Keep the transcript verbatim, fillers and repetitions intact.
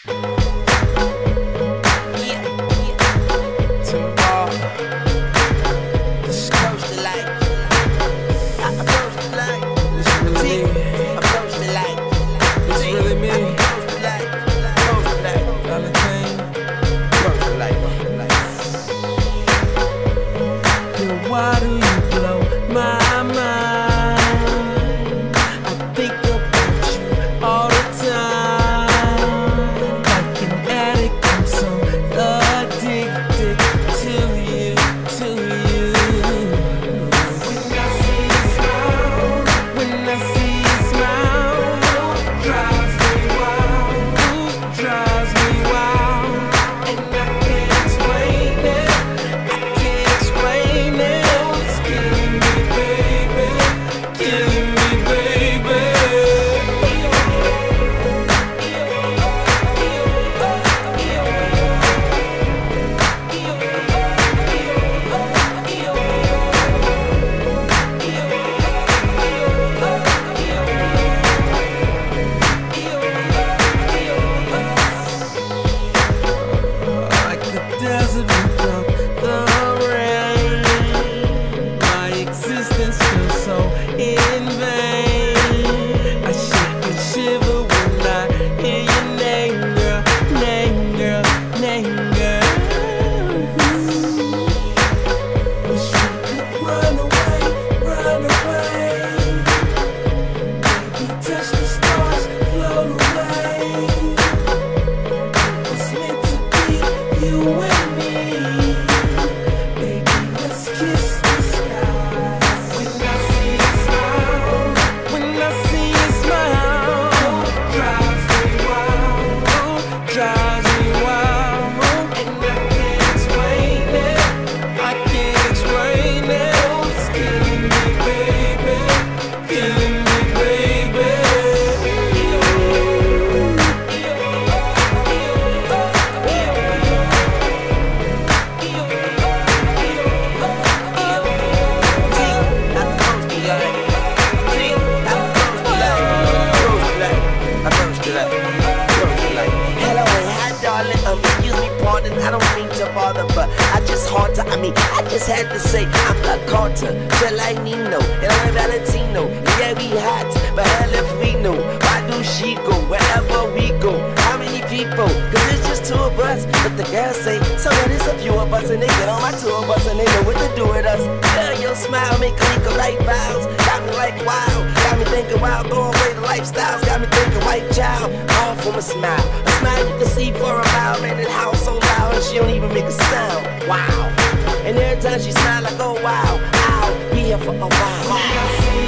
Why do you blow my mind? I think about you all the time. Like an addict, I'm so addicted to you, to you. When I see you smile, when I see you smile, drives me wild, drives me wild. And I can't explain it, I can't explain it. Desert without the rain, my existence feels so in vain. I shake and shiver when I hear your name, girl, name, girl, name, girl. Wish we could run away, run away. Maybe touch the stars, float away. It's meant to be you and I don't mean to bother, but I just hard to, I mean, I just had to say, I'm not Carter, just like Nino, and I'm Valentino. Yeah, we hot, but hell if we know, why do she go wherever we go? How many people? Cause it's just two of us, but the girls say, so that it's a few of us, and they get on my tour bus, and they know what to do with us. Girl, your smile make me think of light vows, got me like wow, got me thinking wow, going away the lifestyles, got me thinking white child, all from a smile, a smile you can see for a mile, man, that house so loud, and she don't even make a sound, wow. And every time she smile, I go wow, ow, be here for a while.